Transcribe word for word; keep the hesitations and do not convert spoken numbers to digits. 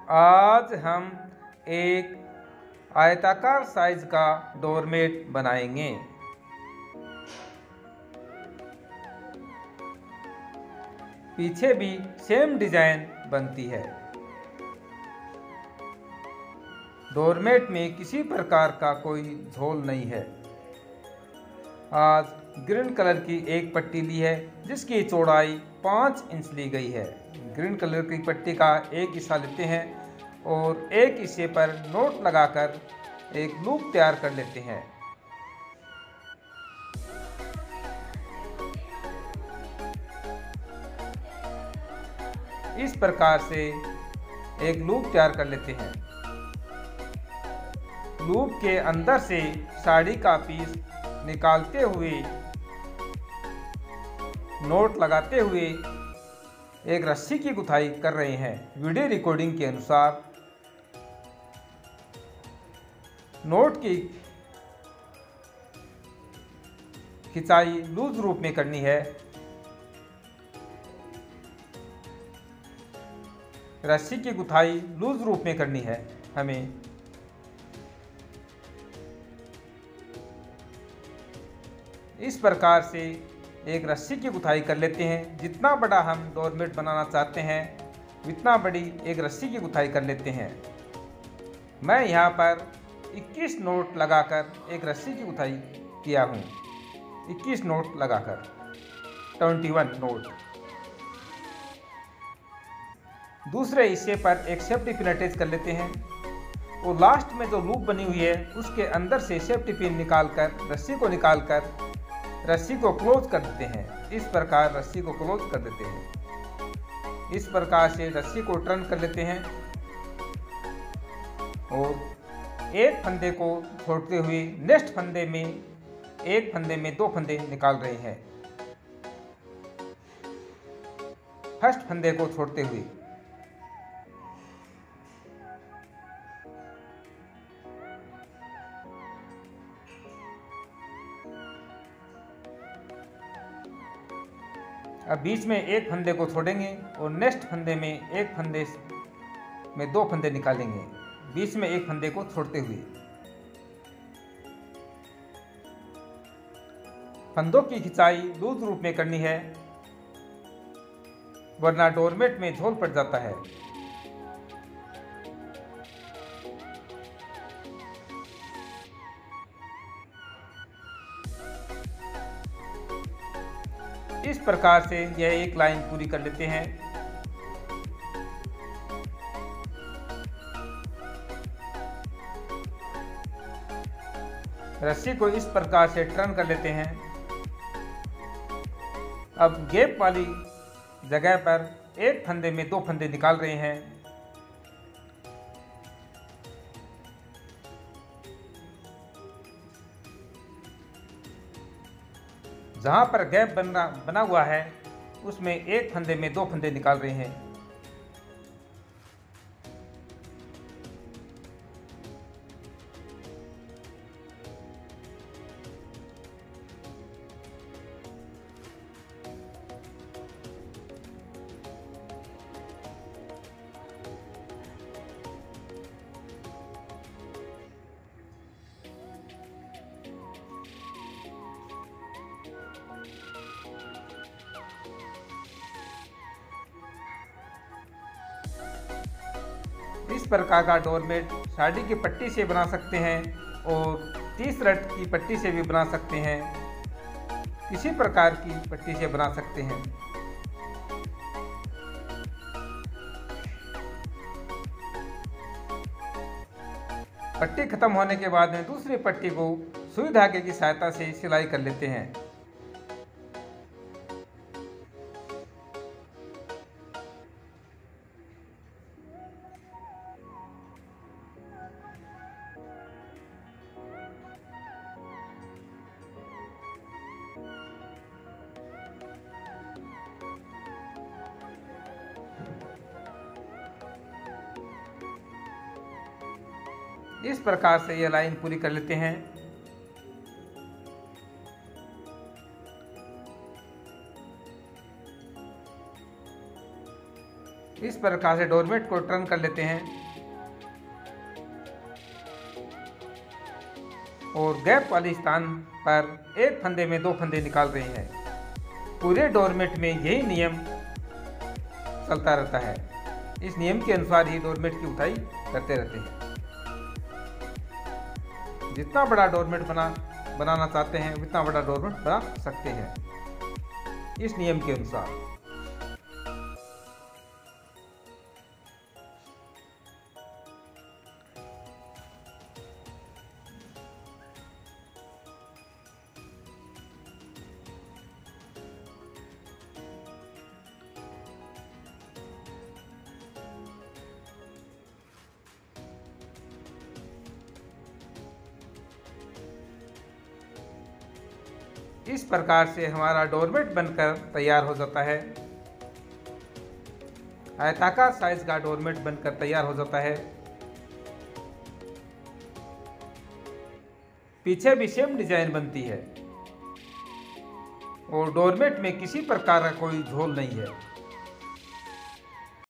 आज हम एक आयताकार साइज का डोरमेट बनाएंगे। पीछे भी सेम डिजाइन बनती है। डोरमेट में किसी प्रकार का कोई झोल नहीं है। आज ग्रीन कलर की एक पट्टी ली है जिसकी चौड़ाई पाँच इंच ली गई है। ग्रीन कलर की पट्टी का एक हिस्सा लेते हैं और एक हिस्से पर नोट लगाकर एक लूप तैयार कर लेते हैं। इस प्रकार से एक लूप तैयार कर लेते हैं। लूप के अंदर से साड़ी का पीस निकालते हुए नोट लगाते हुए एक रस्सी की गुथाई कर रहे हैं। वीडियो रिकॉर्डिंग के अनुसार नोट की खिंचाई लूज रूप में करनी है। रस्सी की गुथाई लूज रूप में करनी है हमें। इस प्रकार से एक रस्सी की गुथाई कर लेते हैं। जितना बड़ा हम डोरमेट बनाना चाहते हैं उतना बड़ी एक रस्सी की गुथाई कर लेते हैं। मैं यहाँ पर इक्कीस नोट लगाकर एक रस्सी की गुथाई किया हूँ। इक्कीस नोट लगाकर इक्कीस नोट। दूसरे हिस्से पर एक सेफ्टी पिन अटैच कर लेते हैं और लास्ट में जो लूप बनी हुई है उसके अंदर से सेफ्टी पिन निकालकर रस्सी को निकालकर रस्सी को क्लोज कर देते हैं। इस प्रकार रस्सी को क्लोज कर देते हैं। इस प्रकार से रस्सी को टर्न कर लेते हैं और एक फंदे को छोड़ते हुए नेक्स्ट फंदे में एक फंदे में दो फंदे निकाल रहे हैं। फर्स्ट फंदे को छोड़ते हुए अब बीच में एक फंदे को छोड़ेंगे और नेक्स्ट फंदे में एक फंदे में दो फंदे निकालेंगे। बीच में एक फंदे को छोड़ते हुए फंदों की खिंचाई लूज रूप में करनी है वरना डोरमेट में झोल पड़ जाता है। इस प्रकार से यह एक लाइन पूरी कर लेते हैं। रस्सी को इस प्रकार से टर्न कर लेते हैं। अब गैप वाली जगह पर एक फंदे में दो फंदे निकाल रहे हैं। जहां पर गैप बना बना हुआ है उसमें एक फंदे में दो फंदे निकाल रहे हैं। इस प्रकार का डोरमेट साड़ी की पट्टी से बना सकते हैं और तीस रट की पट्टी से भी बना सकते हैं। किसी प्रकार की पट्टी से बना सकते हैं। पट्टी खत्म होने के बाद में दूसरी पट्टी को सुई धागे की सहायता से सिलाई कर लेते हैं। इस प्रकार से यह लाइन पूरी कर लेते हैं। इस प्रकार से डोरमेट को टर्न कर लेते हैं और गैप वाले स्थान पर एक फंदे में दो फंदे निकाल रहे हैं। पूरे डोरमेट में यही नियम चलता रहता है। इस नियम के अनुसार ही डोरमेट की उठाई करते रहते हैं। जितना बड़ा डोरमेट बना बनाना चाहते हैं उतना बड़ा डोरमेट बना सकते हैं इस नियम के अनुसार। इस प्रकार से हमारा डोरमेट बनकर तैयार हो जाता है। आयताकार साइज का डोरमेट बनकर तैयार हो जाता है। पीछे भी सेम डिजाइन बनती है और डोरमेट में किसी प्रकार का कोई झोल नहीं है।